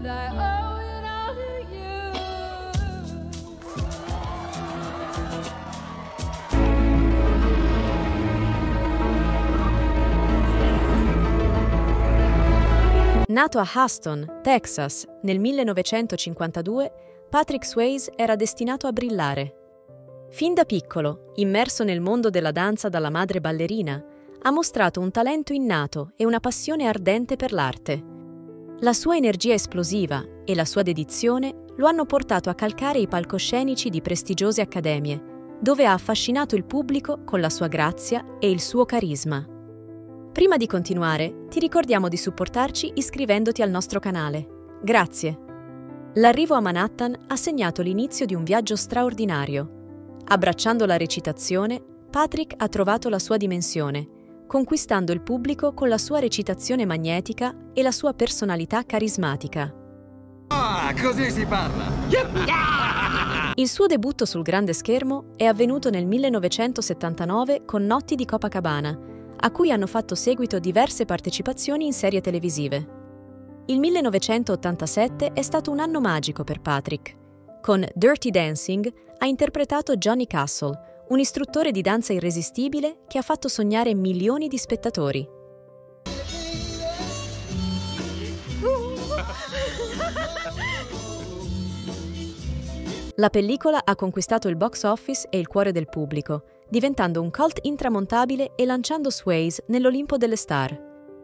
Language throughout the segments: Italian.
and I owe it all to you. Nato a Houston, Texas, nel 1952, Patrick Swayze era destinato a brillare. Fin da piccolo, immerso nel mondo della danza dalla madre ballerina, ha mostrato un talento innato e una passione ardente per l'arte. La sua energia esplosiva e la sua dedizione lo hanno portato a calcare i palcoscenici di prestigiose accademie, dove ha affascinato il pubblico con la sua grazia e il suo carisma. Prima di continuare, ti ricordiamo di supportarci iscrivendoti al nostro canale. Grazie! L'arrivo a Manhattan ha segnato l'inizio di un viaggio straordinario. Abbracciando la recitazione, Patrick ha trovato la sua dimensione, conquistando il pubblico con la sua recitazione magnetica e la sua personalità carismatica. Ah, così si parla! Il suo debutto sul grande schermo è avvenuto nel 1979 con Notti di Copacabana, a cui hanno fatto seguito diverse partecipazioni in serie televisive. Il 1987 è stato un anno magico per Patrick. Con Dirty Dancing ha interpretato Johnny Castle, un istruttore di danza irresistibile che ha fatto sognare milioni di spettatori. La pellicola ha conquistato il box office e il cuore del pubblico, diventando un cult intramontabile e lanciando Swayze nell'Olimpo delle star.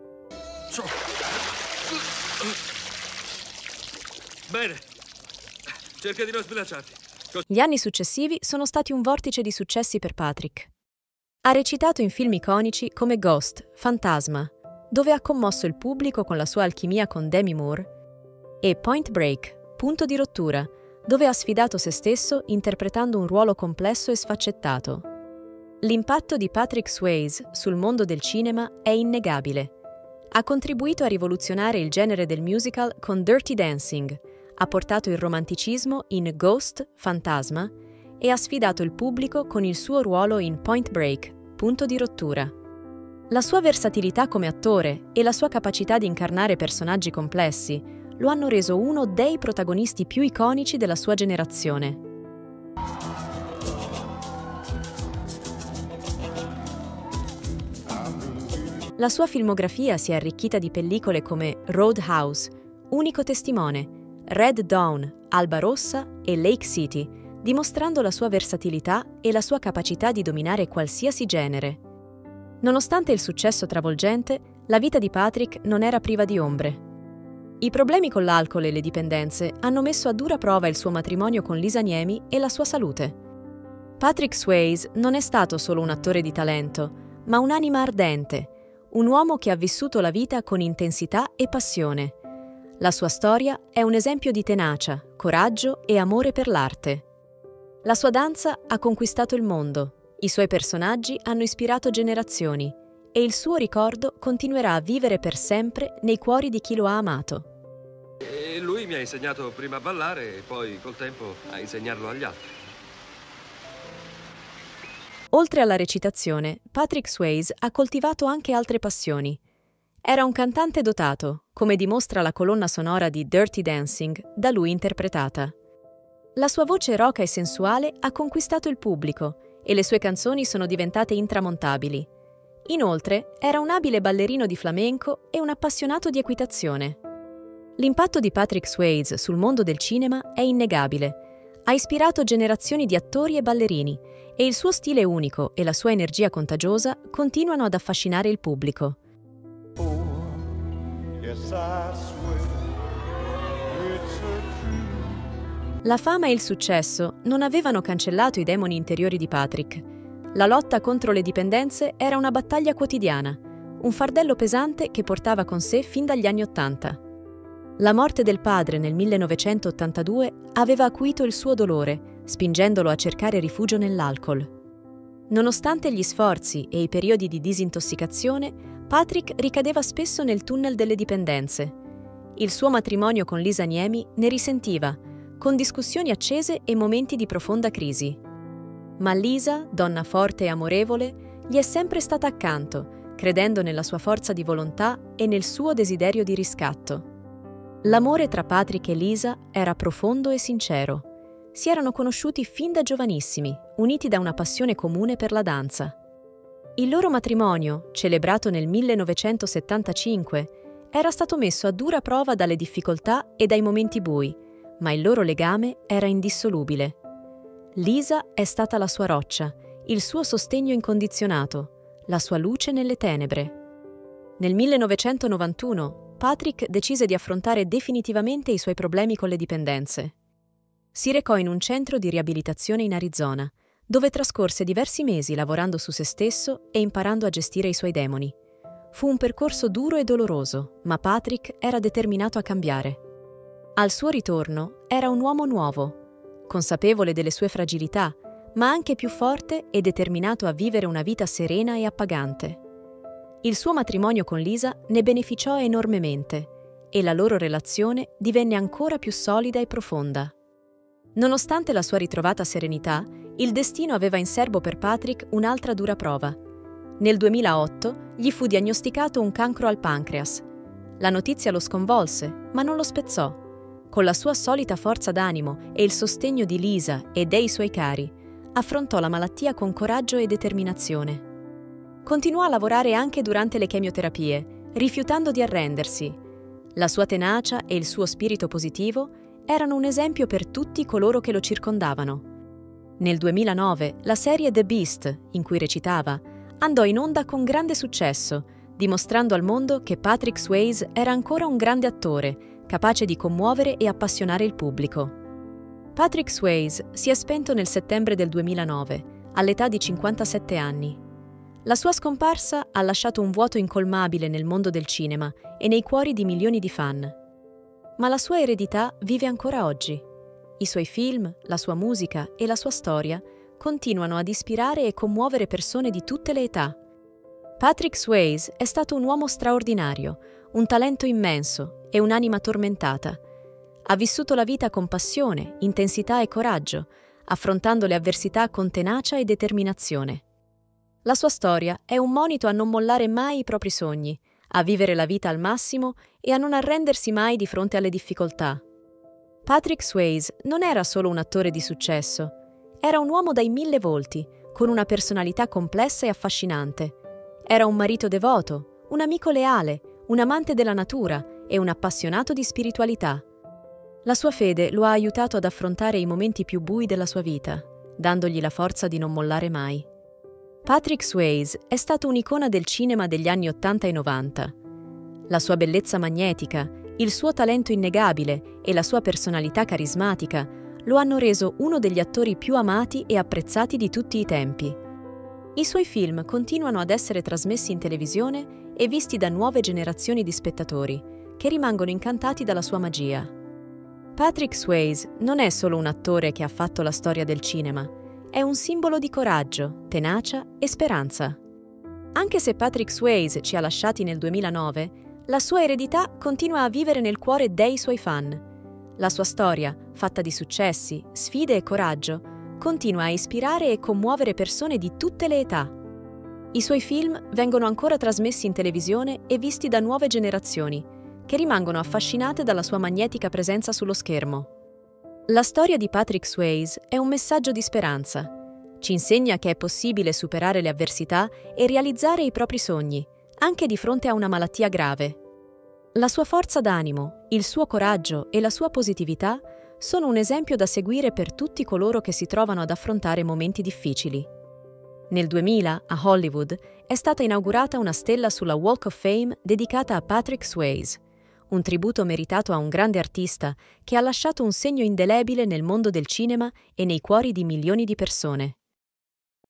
Bene, cerca di non sbilanciarti. Gli anni successivi sono stati un vortice di successi per Patrick. Ha recitato in film iconici come Ghost, Fantasma, dove ha commosso il pubblico con la sua alchimia con Demi Moore, e Point Break, Punto di rottura, dove ha sfidato se stesso interpretando un ruolo complesso e sfaccettato. L'impatto di Patrick Swayze sul mondo del cinema è innegabile. Ha contribuito a rivoluzionare il genere del musical con Dirty Dancing, ha portato il romanticismo in Ghost, Fantasma, e ha sfidato il pubblico con il suo ruolo in Point Break, Punto di rottura. La sua versatilità come attore e la sua capacità di incarnare personaggi complessi lo hanno reso uno dei protagonisti più iconici della sua generazione. La sua filmografia si è arricchita di pellicole come Roadhouse, Unico testimone, Red Dawn, Alba Rossa e Lake City, dimostrando la sua versatilità e la sua capacità di dominare qualsiasi genere. Nonostante il successo travolgente, la vita di Patrick non era priva di ombre. I problemi con l'alcol e le dipendenze hanno messo a dura prova il suo matrimonio con Lisa Niemi e la sua salute. Patrick Swayze non è stato solo un attore di talento, ma un'anima ardente, un uomo che ha vissuto la vita con intensità e passione. La sua storia è un esempio di tenacia, coraggio e amore per l'arte. La sua danza ha conquistato il mondo, i suoi personaggi hanno ispirato generazioni e il suo ricordo continuerà a vivere per sempre nei cuori di chi lo ha amato. E lui mi ha insegnato prima a ballare e poi col tempo a insegnarlo agli altri. Oltre alla recitazione, Patrick Swayze ha coltivato anche altre passioni. Era un cantante dotato, come dimostra la colonna sonora di Dirty Dancing, da lui interpretata. La sua voce roca e sensuale ha conquistato il pubblico e le sue canzoni sono diventate intramontabili. Inoltre, era un abile ballerino di flamenco e un appassionato di equitazione. L'impatto di Patrick Swayze sul mondo del cinema è innegabile. Ha ispirato generazioni di attori e ballerini e il suo stile unico e la sua energia contagiosa continuano ad affascinare il pubblico. La fama e il successo non avevano cancellato i demoni interiori di Patrick. La lotta contro le dipendenze era una battaglia quotidiana, un fardello pesante che portava con sé fin dagli anni '80. La morte del padre nel 1982 aveva acuito il suo dolore, spingendolo a cercare rifugio nell'alcol. Nonostante gli sforzi e i periodi di disintossicazione, Patrick ricadeva spesso nel tunnel delle dipendenze. Il suo matrimonio con Lisa Niemi ne risentiva, con discussioni accese e momenti di profonda crisi. Ma Lisa, donna forte e amorevole, gli è sempre stata accanto, credendo nella sua forza di volontà e nel suo desiderio di riscatto. L'amore tra Patrick e Lisa era profondo e sincero. Si erano conosciuti fin da giovanissimi, uniti da una passione comune per la danza. Il loro matrimonio, celebrato nel 1975, era stato messo a dura prova dalle difficoltà e dai momenti bui, ma il loro legame era indissolubile. Lisa è stata la sua roccia, il suo sostegno incondizionato, la sua luce nelle tenebre. Nel 1991, Patrick decise di affrontare definitivamente i suoi problemi con le dipendenze. Si recò in un centro di riabilitazione in Arizona, dove trascorse diversi mesi lavorando su se stesso e imparando a gestire i suoi demoni. Fu un percorso duro e doloroso, ma Patrick era determinato a cambiare. Al suo ritorno era un uomo nuovo, consapevole delle sue fragilità, ma anche più forte e determinato a vivere una vita serena e appagante. Il suo matrimonio con Lisa ne beneficiò enormemente e la loro relazione divenne ancora più solida e profonda. Nonostante la sua ritrovata serenità, il destino aveva in serbo per Patrick un'altra dura prova. Nel 2008 gli fu diagnosticato un cancro al pancreas. La notizia lo sconvolse, ma non lo spezzò. Con la sua solita forza d'animo e il sostegno di Lisa e dei suoi cari, affrontò la malattia con coraggio e determinazione. Continuò a lavorare anche durante le chemioterapie, rifiutando di arrendersi. La sua tenacia e il suo spirito positivo erano un esempio per tutti coloro che lo circondavano. Nel 2009, la serie The Beast, in cui recitava, andò in onda con grande successo, dimostrando al mondo che Patrick Swayze era ancora un grande attore, capace di commuovere e appassionare il pubblico. Patrick Swayze si è spento nel settembre del 2009, all'età di 57 anni. La sua scomparsa ha lasciato un vuoto incolmabile nel mondo del cinema e nei cuori di milioni di fan. Ma la sua eredità vive ancora oggi. I suoi film, la sua musica e la sua storia continuano ad ispirare e commuovere persone di tutte le età. Patrick Swayze è stato un uomo straordinario, un talento immenso e un'anima tormentata. Ha vissuto la vita con passione, intensità e coraggio, affrontando le avversità con tenacia e determinazione. La sua storia è un monito a non mollare mai i propri sogni, a vivere la vita al massimo e a non arrendersi mai di fronte alle difficoltà. Patrick Swayze non era solo un attore di successo, era un uomo dai 1000 volti, con una personalità complessa e affascinante. Era un marito devoto, un amico leale, un amante della natura e un appassionato di spiritualità. La sua fede lo ha aiutato ad affrontare i momenti più bui della sua vita, dandogli la forza di non mollare mai. Patrick Swayze è stato un'icona del cinema degli anni 80 e 90. La sua bellezza magnetica, il suo talento innegabile e la sua personalità carismatica lo hanno reso uno degli attori più amati e apprezzati di tutti i tempi. I suoi film continuano ad essere trasmessi in televisione e visti da nuove generazioni di spettatori, che rimangono incantati dalla sua magia. Patrick Swayze non è solo un attore che ha fatto la storia del cinema, è un simbolo di coraggio, tenacia e speranza. Anche se Patrick Swayze ci ha lasciati nel 2009, la sua eredità continua a vivere nel cuore dei suoi fan. La sua storia, fatta di successi, sfide e coraggio, continua a ispirare e commuovere persone di tutte le età. I suoi film vengono ancora trasmessi in televisione e visti da nuove generazioni, che rimangono affascinate dalla sua magnetica presenza sullo schermo. La storia di Patrick Swayze è un messaggio di speranza. Ci insegna che è possibile superare le avversità e realizzare i propri sogni, anche di fronte a una malattia grave. La sua forza d'animo, il suo coraggio e la sua positività sono un esempio da seguire per tutti coloro che si trovano ad affrontare momenti difficili. Nel 2000, a Hollywood, è stata inaugurata una stella sulla Walk of Fame dedicata a Patrick Swayze, un tributo meritato a un grande artista che ha lasciato un segno indelebile nel mondo del cinema e nei cuori di milioni di persone.